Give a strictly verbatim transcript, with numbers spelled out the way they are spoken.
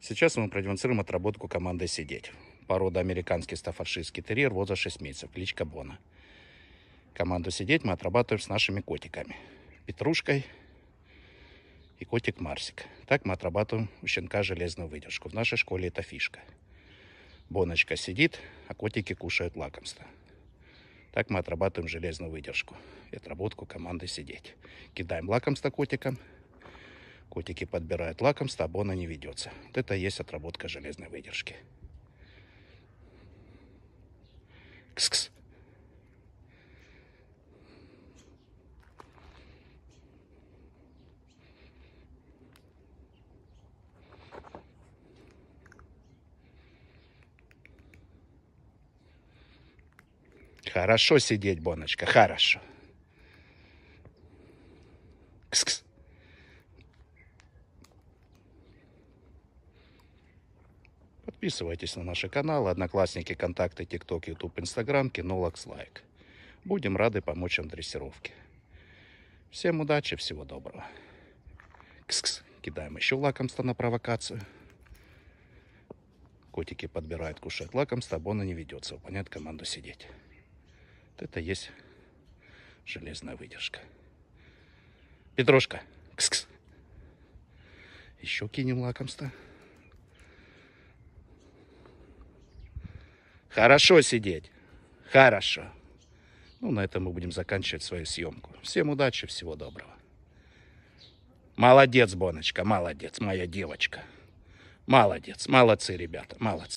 Сейчас мы продемонстрируем отработку команды «Сидеть». Порода американский стаффордширский терьер, возраст шесть месяцев, кличка Бона. Команду «Сидеть» мы отрабатываем с нашими котиками. Петрушкой и котик Марсик. Так мы отрабатываем у щенка железную выдержку. В нашей школе это фишка. Боночка сидит, а котики кушают лакомство. Так мы отрабатываем железную выдержку и отработку команды «Сидеть». Кидаем лакомство котикам. Котики подбирают лакомство, а Бона не ведется. Вот это и есть отработка железной выдержки. Кс-кс. Хорошо сидеть, Боночка, хорошо. Кс-кс. Подписывайтесь на наши каналы, Одноклассники, Контакты, ТикТок, Ютуб, Инстаграм, Кинологс, Лайк. Будем рады помочь вам в дрессировке. Всем удачи, всего доброго. Кс-кс. Кидаем еще лакомство на провокацию. Котики подбирают, кушают лакомство, а Бона не ведется выполнять команду «Сидеть». Вот это есть железная выдержка. Петрушка, кс-кс. Еще кинем лакомство. Хорошо сидеть. Хорошо. Ну, на этом мы будем заканчивать свою съемку. Всем удачи, всего доброго. Молодец, Боночка, молодец, моя девочка. Молодец, молодцы, ребята, молодцы.